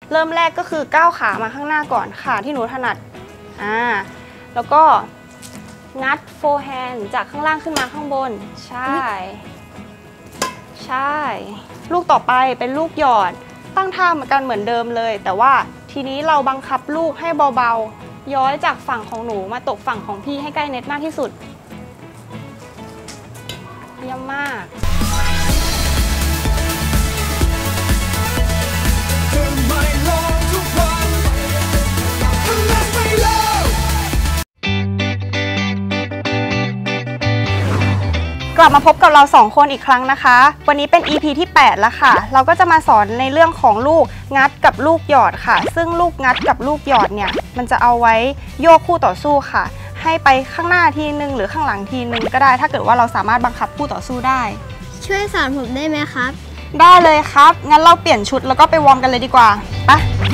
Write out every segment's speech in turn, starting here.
เริ่มแรกก็คือก้าวขามาข้างหน้าก่อนขาที่หนูถนัดแล้วก็งัดโฟร์แฮนด์จากข้างล่างขึ้นมาข้างบนใช่ลูกต่อไปเป็นลูกหยอดตั้งท่าเหมือนกันเหมือนเดิมเลยแต่ว่าทีนี้เราบังคับลูกให้เบาๆย้อยจากฝั่งของหนูมาตกฝั่งของพี่ให้ใกล้เน็ตมากที่สุดเยี่ยมมากกลับมาพบกับเรา2คนอีกครั้งนะคะวันนี้เป็น EP ที่8แล้วค่ะเราก็จะมาสอนในเรื่องของลูกงัดกับลูกหยอดค่ะซึ่งลูกงัดกับลูกหยอดเนี่ยมันจะเอาไว้โยกคู่ต่อสู้ค่ะให้ไปข้างหน้าทีนึงหรือข้างหลังทีนึงก็ได้ถ้าเกิดว่าเราสามารถบังคับคู่ต่อสู้ได้ช่วยสอนผมได้ไหมครับได้เลยครับงั้นเราเปลี่ยนชุดแล้วก็ไปวอร์มกันเลยดีกว่าไป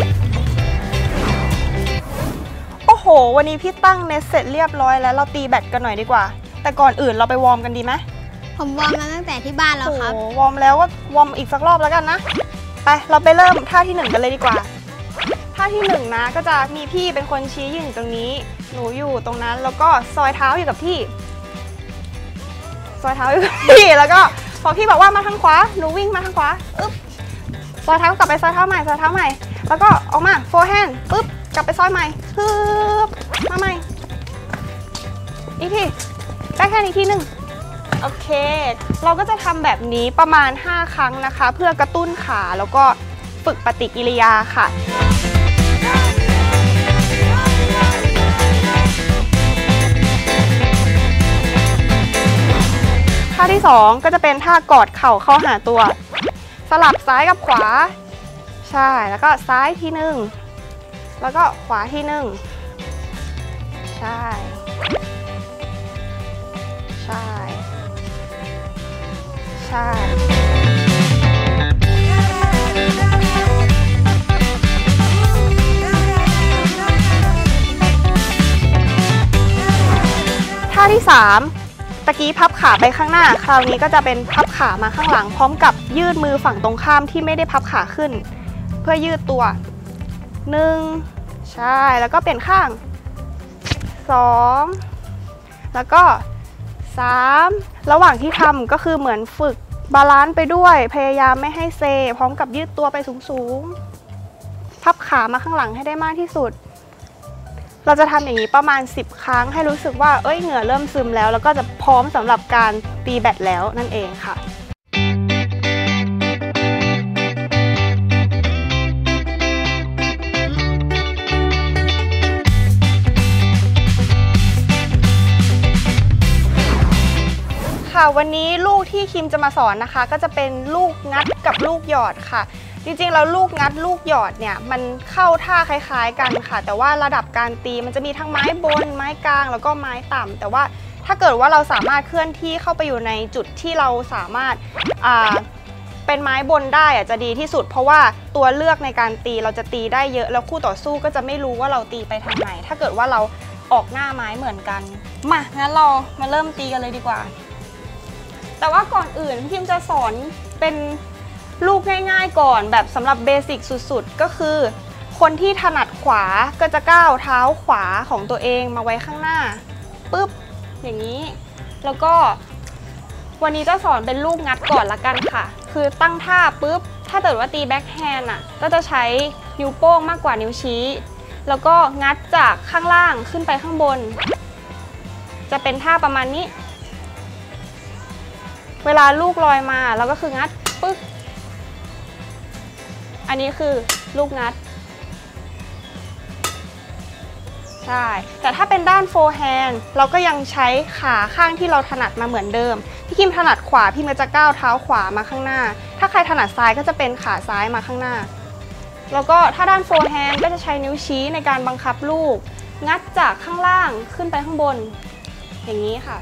โอ้โหวันนี้พี่ตั้งเน็ตเสร็จเรียบร้อยแล้วเราตีแบดกันหน่อยดีกว่าแต่ก่อนอื่นเราไปวอร์มกันดีไหมผมวอร์มมาตั้งแต่ที่บ้านแล้วครับวอร์มแล้วก็วอร์มอีกสักรอบแล้วกันนะไปเราไปเริ่มท่าที่1กันเลยดีกว่าท่าที่1นะก็จะมีพี่เป็นคนชี้ยืนอยู่ตรงนี้หนูอยู่ตรงนั้นแล้วก็ซอยเท้าอยู่กับที่ซอยเท้าอยู่กับที่แล้วก็พอพี่บอกว่ามาทางขวาหนูวิ่งมาทางขวาอึ๊บซอยเท้ากลับไปซอยเท้าใหม่ซอยเท้าใหม่แล้วก็ออกมาโฟร์แฮนด์ปึ๊บกลับไปซอยใหม่ปึ๊บมาใหม่อีกทีได้แค่นี้ทีนึงโอเคเราก็จะทำแบบนี้ประมาณ5ครั้งนะคะเพื่อกระตุ้นขาแล้วก็ฝึกปฏิกิริยาค่ะท่าที่2ก็จะเป็นท่ากอดเข่าเข้าหาตัวสลับซ้ายกับขวาใช่แล้วก็ซ้ายทีนึงแล้วก็ขวาทีนึงใช่ใช่ท่าที่3ตะกี้พับขาไปข้างหน้าคราวนี้ก็จะเป็นพับขามาข้างหลังพร้อมกับยืดมือฝั่งตรงข้ามที่ไม่ได้พับขาขึ้นเพื่อยืดตัว1ใช่แล้วก็เปลี่ยนข้าง2แล้วก็3ระหว่างที่ทำก็คือเหมือนฝึกบาลานซ์ไปด้วยพยายามไม่ให้เซพร้อมกับยืดตัวไปสูงๆพับขามาข้างหลังให้ได้มากที่สุดเราจะทำอย่างนี้ประมาณ10ครั้งให้รู้สึกว่าเหงื่อเริ่มซึมแล้วแล้วก็จะพร้อมสำหรับการตีแบดแล้วนั่นเองค่ะวันนี้ลูกที่คิมจะมาสอนนะคะก็จะเป็นลูกงัดกับลูกหยอดค่ะจริงๆแล้วลูกงัดลูกหยอดเนี่ยมันเข้าท่าคล้ายๆกันค่ะแต่ว่าระดับการตีมันจะมีทั้งไม้บนไม้กลางแล้วก็ไม้ต่ำแต่ว่าถ้าเกิดว่าเราสามารถเคลื่อนที่เข้าไปอยู่ในจุดที่เราสามารถเป็นไม้บนได้จะดีที่สุดเพราะว่าตัวเลือกในการตีเราจะตีได้เยอะแล้วคู่ต่อสู้ก็จะไม่รู้ว่าเราตีไปทางไหนถ้าเกิดว่าเราออกหน้าไม้เหมือนกันมางั้นเรามาเริ่มตีกันเลยดีกว่าแต่ว่าก่อนอื่นพิมจะสอนเป็นลูกง่ายๆก่อนแบบสำหรับเบสิกสุดๆก็คือคนที่ถนัดขวาก็จะก้าวเท้าขวาของตัวเองมาไว้ข้างหน้าปึ๊บอย่างนี้แล้วก็วันนี้จะสอนเป็นลูกงัดก่อนละกันค่ะคือตั้งท่าปึ๊บถ้าเกิดว่าตีแบ็คแฮนด์ก็จะใช้นิ้วโป้งมากกว่านิ้วชี้แล้วก็งัดจากข้างล่างขึ้นไปข้างบนจะเป็นท่าประมาณนี้เวลาลูกลอยมาเราก็คืองัดปึ๊กอันนี้คือลูกงัดใช่แต่ถ้าเป็นด้านโฟร์แฮนด์เราก็ยังใช้ขาข้างที่เราถนัดมาเหมือนเดิมพี่คิมถนัดขวาพี่ก็จะก้าวเท้าขวามาข้างหน้าถ้าใครถนัดซ้ายก็จะเป็นขาซ้ายมาข้างหน้าแล้วก็ถ้าด้านโฟร์แฮนด์ก็จะใช้นิ้วชี้ในการบังคับลูกงัดจากข้างล่างขึ้นไปข้างบนอย่างนี้ค่ะ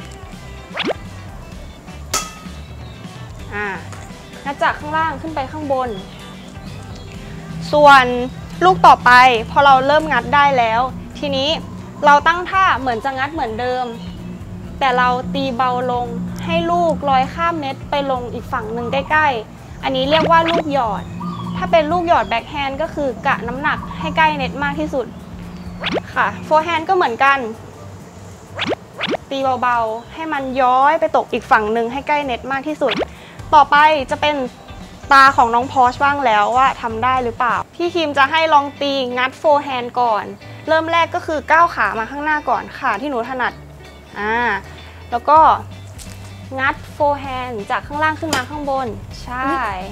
งัดจากข้างล่างขึ้นไปข้างบนส่วนลูกต่อไปพอเราเริ่มงัดได้แล้วทีนี้เราตั้งท่าเหมือนจะงัดเหมือนเดิมแต่เราตีเบาลงให้ลูกลอยข้ามเน็ตไปลงอีกฝั่งหนึ่งใกล้ๆอันนี้เรียกว่าลูกหยอดถ้าเป็นลูกหยอดแบ็คแฮนด์ก็คือกะน้ำหนักให้ใกล้เน็ตมากที่สุดค่ะโฟร์แฮนด์ก็เหมือนกันตีเบาๆให้มันย้อยไปตกอีกฝั่งหนึ่งให้ใกล้เน็ตมากที่สุดต่อไปจะเป็นตาของน้องพอชบ้างแล้วว่าทำได้หรือเปล่าพี่คิมจะให้ลองตีงัดโฟร์แฮนด์ก่อนเริ่มแรกก็คือก้าวขามาข้างหน้าก่อนขาที่หนูถนัดแล้วก็งัดโฟร์แฮนด์จากข้างล่างขึ้นมาข้างบนใช่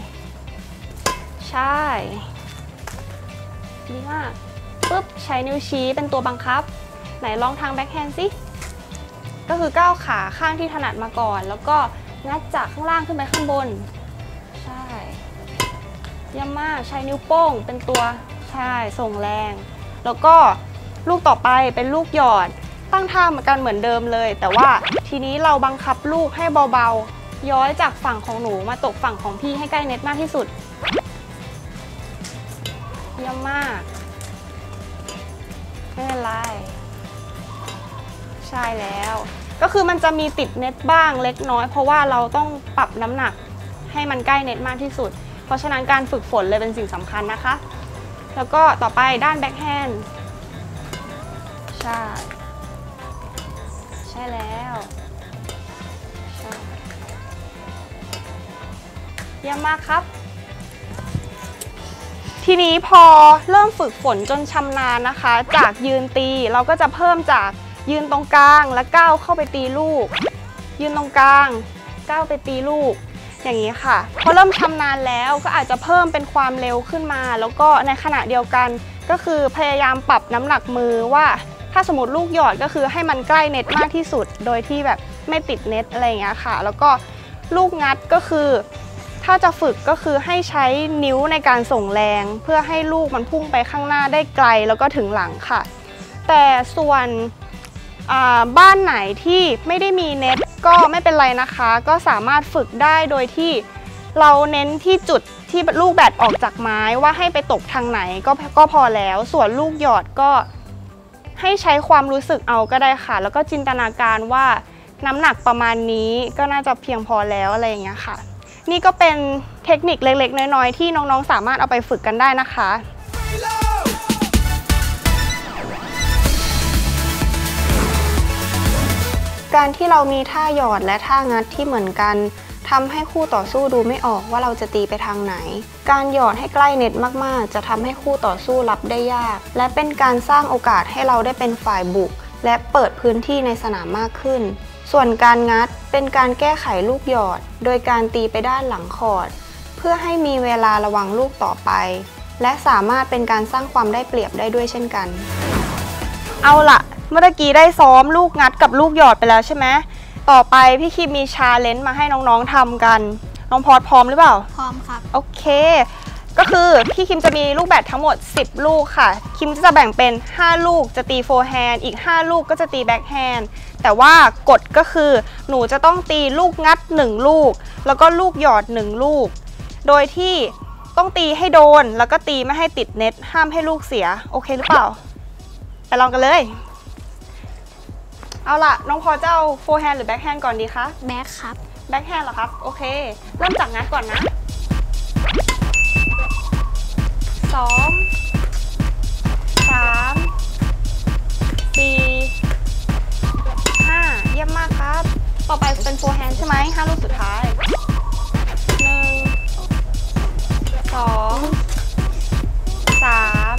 ดีมากปุ๊บใช้นิ้วชี้เป็นตัวบังคับไหนลองทางแบ็คแฮนด์สิก็คือก้าวขาข้างที่ถนัดมาก่อนแล้วก็งัดจากข้างล่างขึ้นไปข้างบนใช่เยี่ยมมากใช้นิ้วโป้งเป็นตัวใช่ส่งแรงแล้วก็ลูกต่อไปเป็นลูกหยอดตั้งท่าเหมือนกันเหมือนเดิมเลยแต่ว่าทีนี้เราบังคับลูกให้เบาๆย้อยจากฝั่งของหนูมาตกฝั่งของพี่ให้ใกล้เน็ตมากที่สุดเยี่ยมมากไม่เป็นไรใช่แล้วก็คือมันจะมีติดเน็ตบ้างเล็กน้อยเพราะว่าเราต้องปรับน้ำหนักให้มันใกล้เน็ตมากที่สุดเพราะฉะนั้นการฝึกฝนเลยเป็นสิ่งสำคัญนะคะแล้วก็ต่อไปด้านแบ็คแฮนด์ใช่แล้วใช่เยี่ยมมากครับทีนี้พอเริ่มฝึกฝนจนชำนาญนะคะจากยืนตีเราก็จะเพิ่มจากยืนตรงกลางแล้วก้าวเข้าไปตีลูกยืนตรงกลางก้าวไปตีลูกอย่างนี้ค่ะพอเริ่มชำนาญแล้วก็อาจจะเพิ่มเป็นความเร็วขึ้นมาแล้วก็ในขณะเดียวกันก็คือพยายามปรับน้ำหนักมือว่าถ้าสมมติลูกหยอดก็คือให้มันใกล้เน็ตมากที่สุดโดยที่แบบไม่ติดเน็ตอะไรอย่างเงี้ยค่ะแล้วก็ลูกงัดก็คือถ้าจะฝึกก็คือให้ใช้นิ้วในการส่งแรงเพื่อให้ลูกมันพุ่งไปข้างหน้าได้ไกลแล้วก็ถึงหลังค่ะแต่ส่วนบ้านไหนที่ไม่ได้มีเน็ตก็ไม่เป็นไรนะคะก็สามารถฝึกได้โดยที่เราเน้นที่จุดที่ลูกแบตออกจากไม้ว่าให้ไปตกทางไหนก็พอแล้วส่วนลูกหยอดก็ให้ใช้ความรู้สึกเอาก็ได้ค่ะแล้วก็จินตนาการว่าน้ำหนักประมาณนี้ก็น่าจะเพียงพอแล้วอะไรอย่างเงี้ยค่ะนี่ก็เป็นเทคนิคเล็กๆน้อยๆที่น้องๆสามารถเอาไปฝึกกันได้นะคะการที่เรามีท่าหยอดและท่างัดที่เหมือนกันทำให้คู่ต่อสู้ดูไม่ออกว่าเราจะตีไปทางไหนการหยอดให้ใกล้เน็ตมากๆจะทำให้คู่ต่อสู้รับได้ยากและเป็นการสร้างโอกาสให้เราได้เป็นฝ่ายบุกและเปิดพื้นที่ในสนามมากขึ้นส่วนการงัดเป็นการแก้ไขลูกหยอดโดยการตีไปด้านหลังคอร์ตเพื่อให้มีเวลาระวังลูกต่อไปและสามารถเป็นการสร้างความได้เปรียบได้ด้วยเช่นกันเอาล่ะเมื่อกี้ได้ซ้อมลูกงัดกับลูกหยอดไปแล้วใช่ไหมต่อไปพี่คิมมีชาเลนจ์มาให้น้องๆทำกันน้องพอดพร้อมหรือเปล่าพร้อมครับโอเคก็คือพี่คิมจะมีลูกแบดทั้งหมด10ลูกค่ะคิมจะแบ่งเป็น5ลูกจะตีโฟร์แฮนด์อีก5ลูกก็จะตีแบ็คแฮนด์แต่ว่ากฎก็คือหนูจะต้องตีลูกงัด1ลูกแล้วก็ลูกหยอด1ลูกโดยที่ต้องตีให้โดนแล้วก็ตีไม่ให้ติดเน็ตห้ามให้ลูกเสียโอเคหรือเปล่าไปลองกันเลยเอาล่ะน้องพอจะเอาโฟร์แฮนด์หรือแบ็คแฮนด์ก่อนดีคะแบ็คครับแบ็คแฮนด์เหรอครับโอเคเริ่มจากงัดก่อนนะ2 3 4 5เยี่ยมมากครับต่อไปเป็นโฟร์แฮนด์ใช่ไหม5ลูกสุดท้าย1 2 3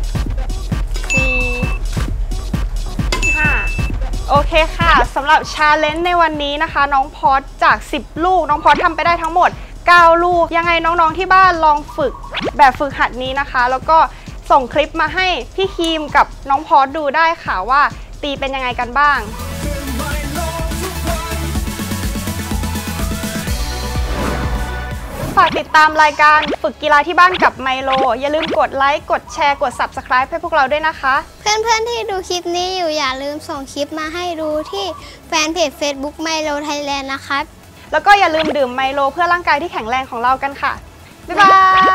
4 5โอเคค่ะสำหรับชาเลนจ์ในวันนี้นะคะน้องพอดจาก10ลูกน้องพอดทำไปได้ทั้งหมด9ลูกยังไงน้องๆที่บ้านลองฝึกแบบฝึกหัดนี้นะคะแล้วก็ส่งคลิปมาให้พี่คีมกับน้องพอดดูได้ค่ะว่าตีเป็นยังไงกันบ้างฝากติดตามรายการฝึกกีฬาที่บ้านกับไมโลอย่าลืมกดไลค์กดแชร์กด Subscribe ให้พวกเราด้วยนะคะเพื่อนๆที่ดูคลิปนี้อยู่อย่าลืมส่งคลิปมาให้ดูที่แฟนเพจ Facebook ไมโลไทยแลนด์นะครับแล้วก็อย่าลืมดื่มไมโลเพื่อร่างกายที่แข็งแรงของเรากันค่ะบ๊ายบาย